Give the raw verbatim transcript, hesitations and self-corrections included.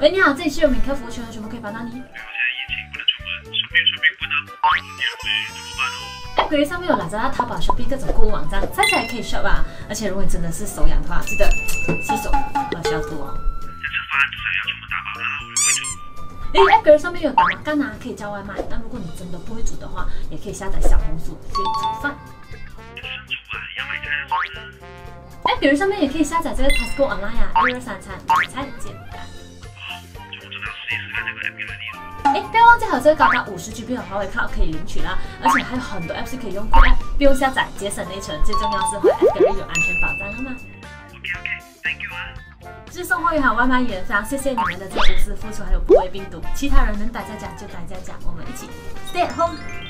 喂，你好，这里是有免客服务，全有什么可以帮到你？ 我现在疫情不能出门，身边生病不能，你会怎么办哦？ App 上面有Lazada、淘宝、Shopee 各种购物网站，猜起来可以 shop 啊。而且如果你真的是手痒的话，记得洗手和消毒哦。 这吃饭至少要全部打包啦，我就会煮。 诶 ，App 上面有打麻干啊，可以叫外卖。那如果你真的不会煮的话，也可以下载小红书学煮饭。 生煮啊，要买菜的时候呢？ App 上面也可以下载这个 Tesco Online 啊，一日三餐买菜简单。 就我真的要试一试看这个 app 的力了。 哎，不要忘记还有这个高达五十 G B 的华为 Cloud 可以领取啦，而且还有很多 App 是可以用 App 不用下载，节省内存，最重要是和 App 的有安全保障的嘛。 OK OK，Thank you 啊。 至送货员和外卖员，非常谢谢你们的这无私付出还有不畏病毒，其他人能待在家就待在家，我们一起 stay at home。